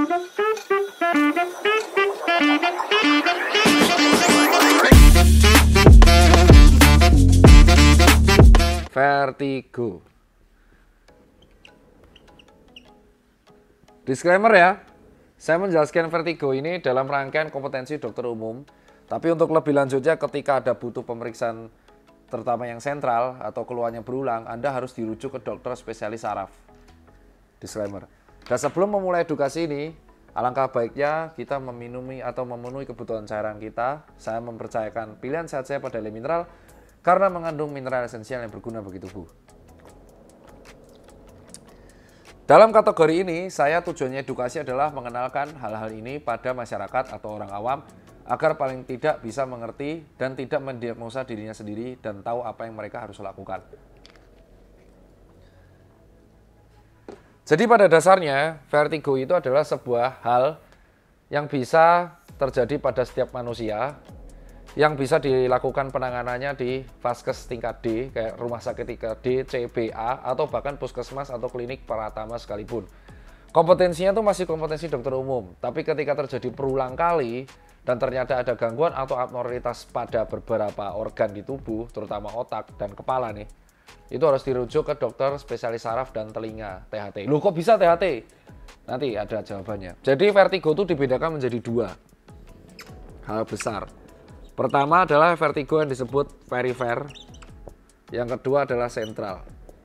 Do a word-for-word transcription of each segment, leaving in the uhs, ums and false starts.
Vertigo. Disclaimer ya, saya menjelaskan vertigo ini dalam rangkaian kompetensi dokter umum. Tapi untuk lebih lanjutnya ketika ada butuh pemeriksaan terutama yang sentral atau keluhannya berulang, Anda harus dirujuk ke dokter spesialis saraf. Disclaimer. Dan sebelum memulai edukasi ini, alangkah baiknya kita meminumi atau memenuhi kebutuhan cairan kita. Saya mempercayakan pilihan sehat saya pada Le Mineral karena mengandung mineral esensial yang berguna bagi tubuh. Dalam kategori ini, saya tujuannya edukasi adalah mengenalkan hal-hal ini pada masyarakat atau orang awam agar paling tidak bisa mengerti dan tidak mendiagnosa dirinya sendiri dan tahu apa yang mereka harus lakukan. Jadi pada dasarnya, vertigo itu adalah sebuah hal yang bisa terjadi pada setiap manusia, yang bisa dilakukan penanganannya di vaskes tingkat D, kayak rumah sakit tingkat D, C, B, A, atau bahkan puskesmas atau klinik Pratama sekalipun. Kompetensinya itu masih kompetensi dokter umum, tapi ketika terjadi berulang kali dan ternyata ada gangguan atau abnormalitas pada beberapa organ di tubuh, terutama otak dan kepala nih, itu harus dirujuk ke dokter spesialis saraf dan telinga, T H T. Loh kok bisa T H T? Nanti ada jawabannya. Jadi vertigo itu dibedakan menjadi dua hal besar. Pertama adalah vertigo yang disebut perifer, yang kedua adalah sentral.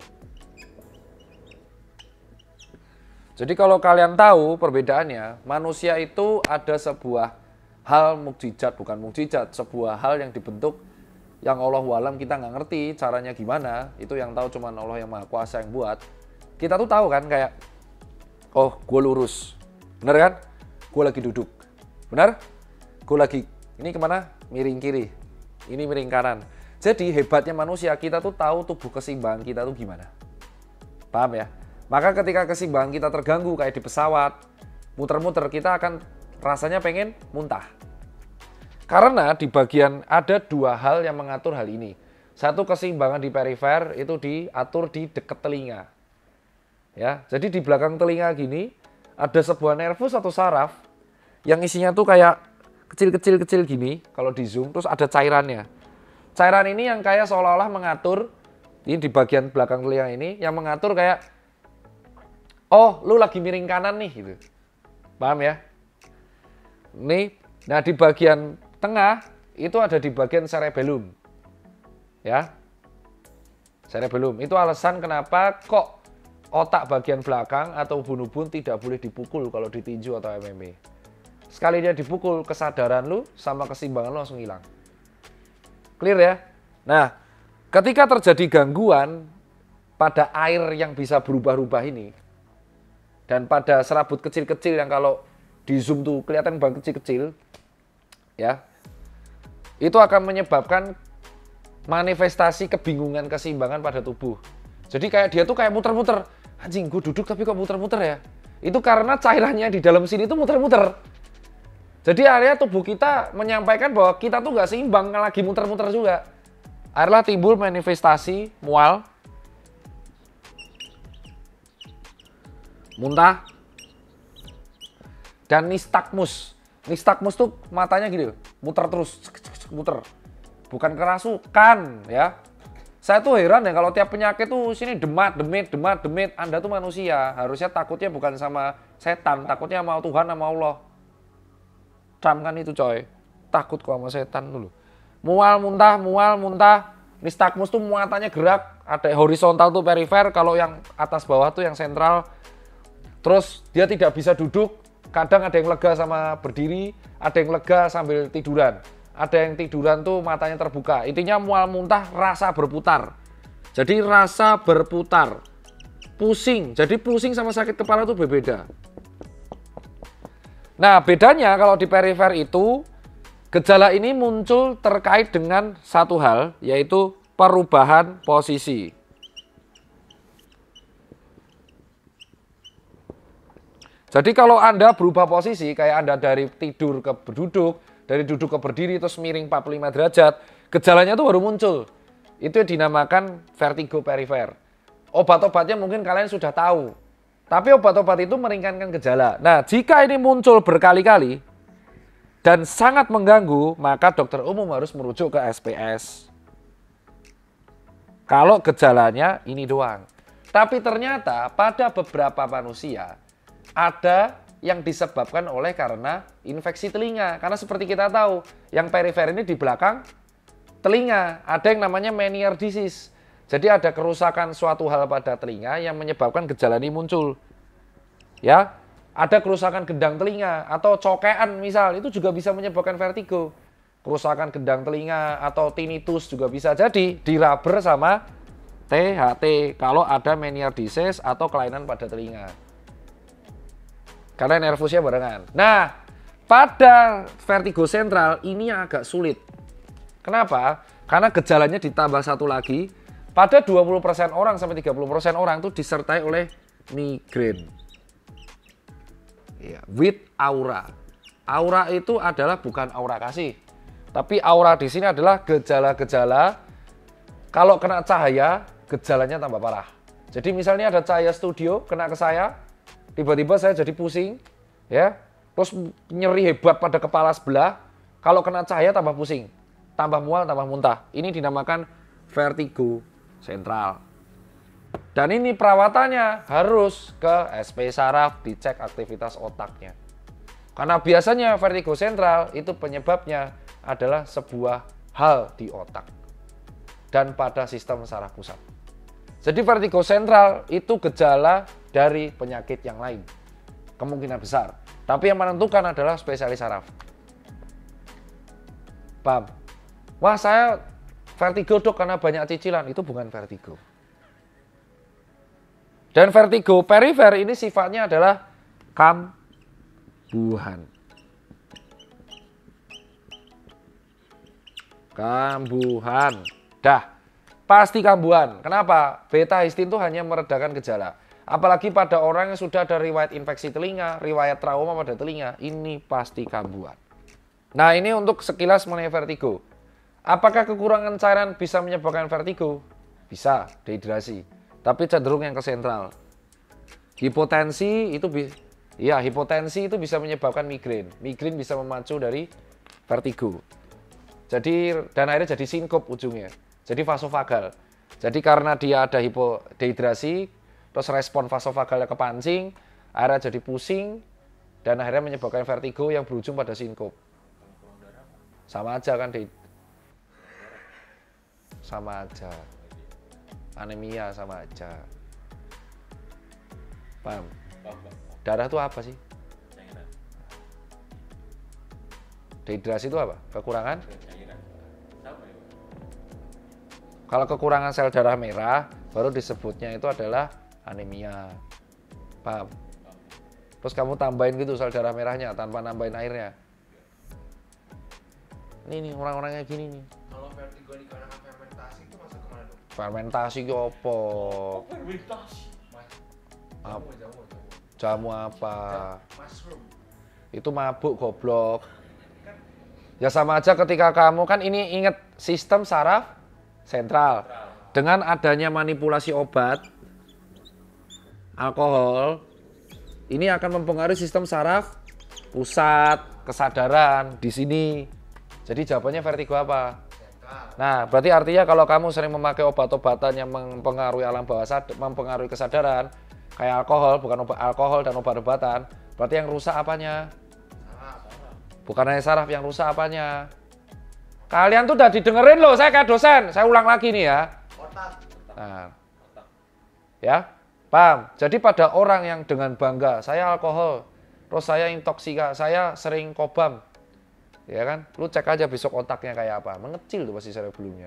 Jadi kalau kalian tahu perbedaannya, manusia itu ada sebuah hal mukjizat, bukan mukjizat, sebuah hal yang dibentuk yang Allahu alam kita nggak ngerti caranya gimana, itu yang tahu cuman Allah yang Maha Kuasa yang buat. Kita tuh tahu kan kayak, oh gue lurus, bener kan? Gue lagi duduk, bener? Gue lagi, ini kemana? Miring kiri, ini miring kanan. Jadi hebatnya manusia, kita tuh tahu tubuh keseimbangan kita tuh gimana. Paham ya? Maka ketika keseimbangan kita terganggu kayak di pesawat, muter-muter, kita akan rasanya pengen muntah. Karena di bagian ada dua hal yang mengatur hal ini. Satu, keseimbangan di perifer itu diatur di dekat telinga. Ya, jadi di belakang telinga gini ada sebuah nervus atau saraf yang isinya tuh kayak kecil-kecil-kecil gini, kalau di zoom, terus ada cairannya. Cairan ini yang kayak seolah-olah mengatur, ini di bagian belakang telinga ini, yang mengatur kayak, oh lu lagi miring kanan nih, gitu. Paham ya? Nih, nah di bagian tengah, itu ada di bagian cerebellum. Ya, cerebellum, itu alasan kenapa kok otak bagian belakang atau ubun-ubun tidak boleh dipukul kalau ditinju atau M M A. Sekali dia dipukul, kesadaran lu sama keseimbangan lu langsung hilang. Clear ya? Nah, ketika terjadi gangguan pada air yang bisa berubah-ubah ini, dan pada serabut kecil-kecil yang kalau di zoom tuh kelihatan banget kecil-kecil, ya, itu akan menyebabkan manifestasi kebingungan keseimbangan pada tubuh. Jadi kayak dia tuh kayak muter-muter. Anjing, gue duduk tapi kok muter-muter ya? Itu karena cairannya di dalam sini tuh muter-muter. Jadi area tubuh kita menyampaikan bahwa kita tuh nggak seimbang, lagi muter-muter juga. Akhirnya timbul manifestasi mual, muntah, dan nistagmus. Nistagmus tuh matanya gini, muter terus, muter. Bukan kerasukan ya. Saya tuh heran ya kalau tiap penyakit tuh sini demat, demit, demat, demit. Anda tuh manusia, harusnya takutnya bukan sama setan, takutnya sama Tuhan, sama Allah. Trump kan itu coy, takut kok sama setan dulu. Mual, muntah, mual, muntah. Nistagmus tuh muatannya gerak, ada horizontal tuh perifer, kalau yang atas bawah tuh yang sentral. Terus dia tidak bisa duduk, kadang ada yang lega sama berdiri, ada yang lega sambil tiduran. Ada yang tiduran tuh matanya terbuka. Intinya mual, muntah, rasa berputar. Jadi rasa berputar. Pusing, jadi pusing sama sakit kepala tuh berbeda. Nah, bedanya kalau di perifer itu, gejala ini muncul terkait dengan satu hal, yaitu perubahan posisi. Jadi kalau Anda berubah posisi, kayak Anda dari tidur ke berduduk, dari duduk ke berdiri, terus miring empat puluh lima derajat, gejalanya itu baru muncul. Itu yang dinamakan vertigo perifer. Obat-obatnya mungkin kalian sudah tahu. Tapi obat-obat itu meringankan gejala. Nah, jika ini muncul berkali-kali dan sangat mengganggu, maka dokter umum harus merujuk ke S P S. Kalau gejalanya ini doang. Tapi ternyata pada beberapa manusia ada yang disebabkan oleh karena infeksi telinga. Karena seperti kita tahu, yang perifer ini di belakang telinga. Ada yang namanya Meniere's disease. Jadi ada kerusakan suatu hal pada telinga yang menyebabkan gejala ini muncul. Ya, ada kerusakan gendang telinga atau cokean misal, itu juga bisa menyebabkan vertigo. Kerusakan gendang telinga atau tinnitus juga bisa jadi dirubber sama T H T kalau ada Meniere's disease atau kelainan pada telinga. Karena nervusnya barengan. Nah, pada vertigo sentral ini yang agak sulit. Kenapa? Karena gejalanya ditambah satu lagi. Pada dua puluh persen orang sampai tiga puluh persen orang itu disertai oleh migrain. Ya, with aura. Aura itu adalah bukan aura kasih. Tapi aura di sini adalah gejala-gejala kalau kena cahaya, gejalanya tambah parah. Jadi misalnya ada cahaya studio kena ke saya, tiba-tiba saya jadi pusing, ya, terus nyeri hebat pada kepala sebelah. Kalau kena cahaya tambah pusing, tambah mual, tambah muntah. Ini dinamakan vertigo sentral. Dan ini perawatannya harus ke S P saraf, dicek aktivitas otaknya. Karena biasanya vertigo sentral itu penyebabnya adalah sebuah hal di otak dan pada sistem saraf pusat. Jadi vertigo sentral itu gejala dari penyakit yang lain, kemungkinan besar. Tapi yang menentukan adalah spesialis saraf. Paham? Wah, saya vertigo dok karena banyak cicilan. Itu bukan vertigo. Dan vertigo perifer ini sifatnya adalah kambuhan. Kambuhan. Dah, pasti kambuhan. Kenapa? Beta histin itu hanya meredakan gejala. Apalagi pada orang yang sudah ada riwayat infeksi telinga, riwayat trauma pada telinga, ini pasti kambuhan. Nah, ini untuk sekilas mengenai vertigo. Apakah kekurangan cairan bisa menyebabkan vertigo? Bisa, dehidrasi. Tapi cenderung yang ke sentral. Hipotensi itu bisa, ya hipotensi itu bisa menyebabkan migrain. Migrain bisa memacu dari vertigo. Jadi dan akhirnya jadi sinkop ujungnya. Jadi vasovagal. Jadi karena dia ada hipodehidrasi, terus respon vasovagalnya kepancing, akhirnya jadi pusing dan akhirnya menyebabkan vertigo yang berujung pada sinkop. Sama aja kan, di sama aja. Anemia sama aja. Paham? Darah itu apa sih? Dehidrasi itu apa? Kekurangan? Kalau kekurangan sel darah merah, baru disebutnya itu adalah anemia. Paham? Terus kamu tambahin gitu sel darah merahnya tanpa nambahin airnya. Ini nih orang-orangnya gini nih. Kalau vertigo dikarenakan fermentasi itu masuk kemana dok? Fermentasi itu apa? Oh, fermentasi. Mas, Ap- jamu, jamu, jamu. Jamu apa? Mushroom. Itu mabuk goblok. Ya sama aja ketika kamu kan ini ingat sistem saraf sentral. Dengan adanya manipulasi obat, alkohol, ini akan mempengaruhi sistem saraf pusat, kesadaran di sini. Jadi jawabannya vertigo apa? Nah, berarti artinya kalau kamu sering memakai obat-obatan yang mempengaruhi alam bawah sadar, mempengaruhi kesadaran, kayak alkohol, bukan obat alkohol dan obat-obatan, berarti yang rusak apanya? Bukan hanya saraf, yang rusak apanya? Kalian tuh udah didengerin loh, saya kayak dosen, saya ulang lagi nih ya. Nah, ya, paham? Jadi pada orang yang dengan bangga, saya alkohol, terus saya intoksika, saya sering kobam, ya kan? Lu cek aja besok otaknya kayak apa, mengecil tuh pasti cerebellumnya.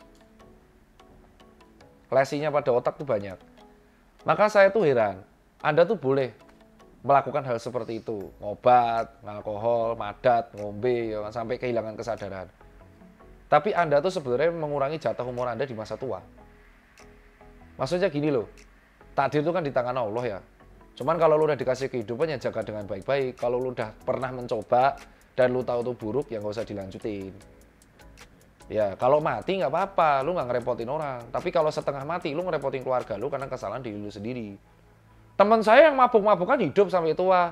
Lesinya pada otak tuh banyak. Maka saya tuh heran, Anda tuh boleh melakukan hal seperti itu, ngobat, alkohol, madat, ngombe, ya kan? Sampai kehilangan kesadaran. Tapi Anda tuh sebenarnya mengurangi jatah umur Anda di masa tua. Maksudnya gini loh, takdir itu kan di tangan Allah ya. Cuman kalau lu udah dikasih kehidupan ya jaga dengan baik-baik. Kalau lu udah pernah mencoba dan lu tahu itu buruk ya nggak usah dilanjutin. Ya kalau mati nggak apa-apa, lu nggak ngerepotin orang. Tapi kalau setengah mati lu ngerepotin keluarga lu karena kesalahan diri lu sendiri. Teman saya yang mabuk-mabukan hidup sampai tua.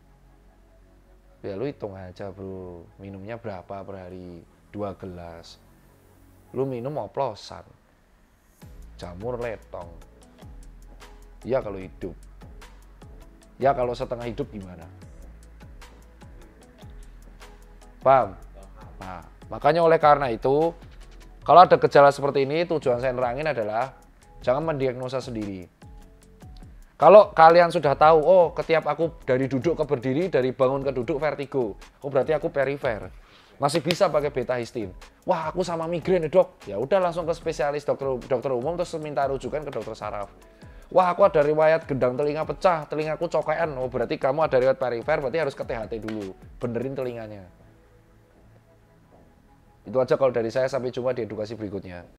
Ya lu hitung aja bro, minumnya berapa per hari? Dua gelas. Lu minum oplosan. Jamur letong. Ya kalau hidup. Ya kalau setengah hidup gimana? Paham? Nah, makanya oleh karena itu, kalau ada gejala seperti ini, tujuan saya nerangin adalah jangan mendiagnosa sendiri. Kalau kalian sudah tahu, oh ketiap aku dari duduk ke berdiri, dari bangun ke duduk vertigo, oh berarti aku perifer. Masih bisa pakai beta histin. Wah aku sama migrain dok, ya udah langsung ke spesialis dokter dokter umum terus minta rujukan ke dokter saraf. Wah aku ada riwayat gendang telinga pecah, telingaku cokean, oh berarti kamu ada riwayat perifer, berarti harus ke T H T dulu, benerin telinganya. Itu aja kalau dari saya, sampai jumpa di edukasi berikutnya.